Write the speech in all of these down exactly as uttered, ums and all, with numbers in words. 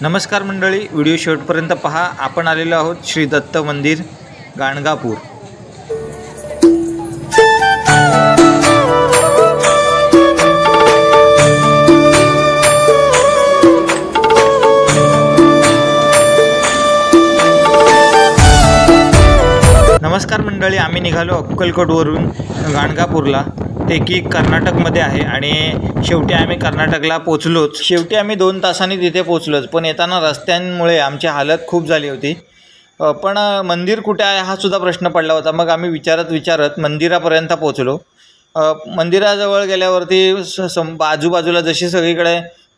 नमस्कार मंडळी, व्हिडिओ शेवटपर्यंत पहा। आपण आलेलो आहोत श्री दत्त मंदिर गाणगापूर। नमस्कार मंडळी, आम्ही निघालो अक्कलकोटवरून गाणगापूरला, ते की कर्नाटकमध्ये आहे आणि शेवटी आम्ही कर्नाटकला पोचलोच। शेवटी आम्ही दोन तासांनी तिथे पोचलोच, पण येताना रस्त्यांमुळे आमची हालत खूप झाली होती। पण मंदिर कुठे आहे हा सुद्धा प्रश्न पडला होता। मग आम्ही विचारत विचारत मंदिरापर्यंत पोचलो। मंदिराजवळ गेल्यावरती आजूबाजूला जशी सगळीकडे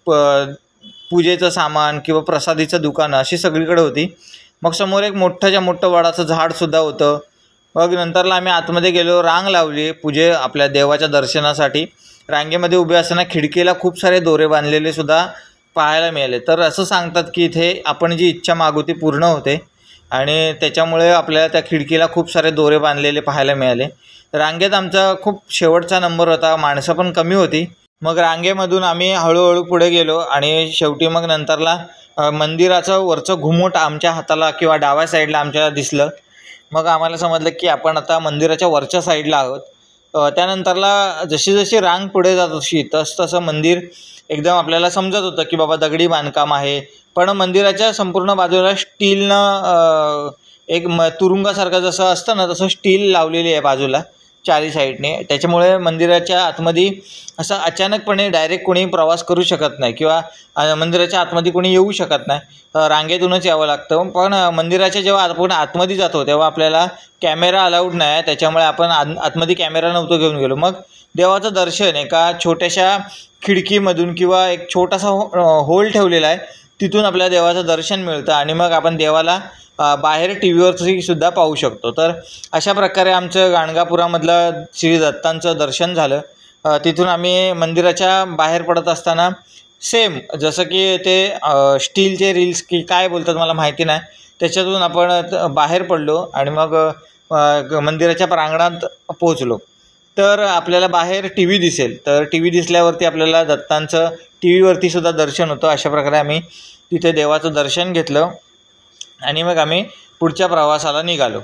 पूजेचं सामान किंवा प्रसादीचं दुकान अशी सगळीकडे होती। मग समोर एक मोठ्याच्या मोठं वडाचं झाडसुद्धा होतं। मग नंतरला आम्ही आतमध्ये गेलो, रांग लावली पूजे आपल्या देवाच्या दर्शनासाठी। रांगेमध्ये उभे असताना खिडकीला खूप सारे दोरे बांधलेले सुद्धा पाहायला मिळाले। तर असं सांगतात की इथे आपण जी इच्छा मागू ती पूर्ण होते आणि त्याच्यामुळे आपल्याला त्या खिडकीला खूप सारे दोरे बांधलेले पाहायला मिळाले। रांगेत आमचा खूप शेवटचा नंबर होता, माणसं पण कमी होती। मग रांगेमधून आम्ही हळूहळू पुढे गेलो आणि शेवटी मग नंतरला मंदिराचं वरचं घुमट आमच्या हाताला किंवा डाव्या साईडला आमच्या दिसलं। मग आम्हाला समजलं की आपण आता मंदिराच्या वरच्या साईडला आहोत। त्यानंतरला जशी जशी रांग पुढे जात अशी तस तसं मंदिर एकदम आपल्याला समजत होतं की बाबा दगडी बांधकाम आहे। पण मंदिराच्या संपूर्ण बाजूला स्टीलनं एक म तुरुंगासारखं जसं असतं ना तसं स्टील लावलेली आहे बाजूला चारी साईडने। त्याच्यामुळे मंदिराच्या आतमध्ये असं अचानकपणे डायरेक्ट कोणी प्रवास करू शकत नाही किंवा मंदिराच्या आतमध्ये कोणी येऊ शकत नाही, रांगेतूनच यावं लागतं। पण मंदिराच्या जेव्हा आपण आतमध्ये जातो तेव्हा आपल्याला कॅमेरा अलाउड नाही आहे, त्याच्यामुळे आपण आत आतमध्ये कॅमेरा नव्हतो घेऊन गेलो। मग देवाचं दर्शन एका छोट्याशा खिडकीमधून किंवा एक छोटासा होल ठेवलेला आहे तिथून आपल्याला देवाचं दर्शन मिळतं आणि मग आपण देवाला बाहेर टी व्हीवरती सुद्धा पाहू शकतो। तर अशा प्रकारे आमचं गाणगापुरामधलं श्री दत्तांचं दर्शन झालं। तिथून आम्ही मंदिराच्या बाहेर पडत असताना सेम जसं की ते स्टीलचे रील्स की काय बोलतात मला माहिती नाही, त्याच्यातून आपण बाहेर पडलो आणि मग मंदिराच्या प्रांगणात पोचलो। तर आपल्याला बाहेर टी व्ही दिसेल, तर टी व्ही दिसल्यावरती आपल्याला दत्तांचं टी व्हीवरती सुद्धा दर्शन होतं। अशा प्रकारे आम्ही तिथे देवाचं दर्शन घेतलं आणि मग आम्ही पुढच्या प्रवासाला निघालो।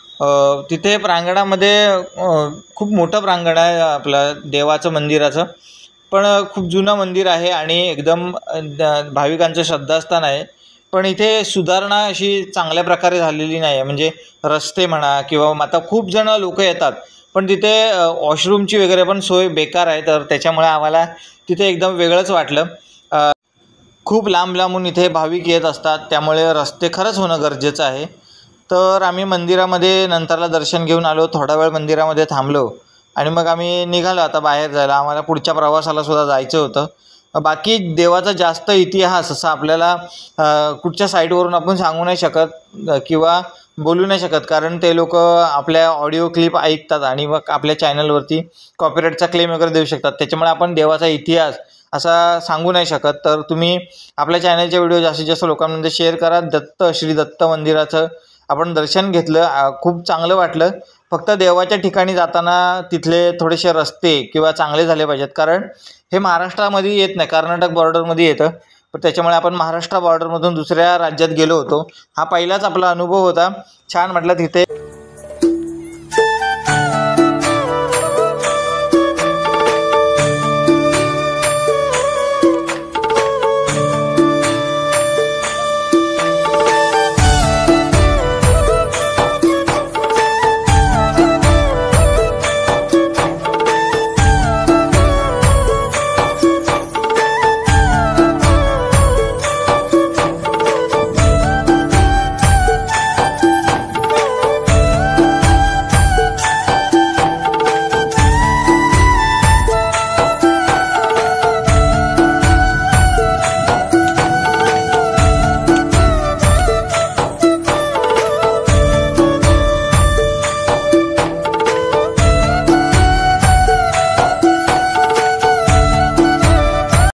तिथे प्रांगणामध्ये खूप मोठं प्रांगण आहे आपलं देवाचं मंदिराचं, पण खूप जुनं मंदिर आहे आणि एकदम भाविकांचं श्रद्धास्थान आहे। पण इथे सुधारणा अशी चांगल्या प्रकारे झालेली नाही आहे, म्हणजे रस्ते म्हणा किंवा आता खूप जण लोक येतात पण तिथे वॉशरूमची वगैरे पण सोय बेकार आहे। तर त्याच्यामुळे आम्हाला तिथे एकदम वेगळंच वाटलं। खूप लांब लांबून इथे भाविक येत असतात, त्यामुळे रस्ते खरंच होणं गरजेचं आहे। तर आम्ही मंदिरामध्ये नंतरला दर्शन घेऊन आलो, थोडा वेळ मंदिरामध्ये थांबलो आणि मग आम्ही निघालो आता बाहेर जायला। आम्हाला पुढच्या प्रवासाला सुद्धा जायचं होतं। बाकी देवाचा जास्त इतिहास असा आपल्याला कुठच्या साईटवरून आपण सांगू नाही शकत किंवा बोलू नाही शकत, कारण ते लोक आपल्या ऑडिओ क्लिप ऐकतात आणि मग आपल्या चॅनलवरती कॉपीराईटचा क्लेम वगैरे देऊ शकतात। त्याच्यामुळे आपण देवाचा इतिहास असा सांगू नाही शकत। तर तुम्ही आपल्या चॅनलचे व्हिडिओ जास्तीत जास्त लोकांमध्ये शेअर करा। दत्त श्री दत्त मंदिराचं आपण दर्शन घेतलं, खूप चांगलं वाटलं। फक्त देवाच्या ठिकाणी जाताना तिथले थोडेसे रस्ते किंवा चांगले झाले पाहिजेत, कारण हे महाराष्ट्रामध्ये येत नाही, कर्नाटक बॉर्डरमध्ये येतं। पण त्याच्यामुळे आपण महाराष्ट्र बॉर्डरमधून दुसऱ्या राज्यात गेलो होतो। हा पहिलाच आपला अनुभव होता, छान म्हटलं तिथे।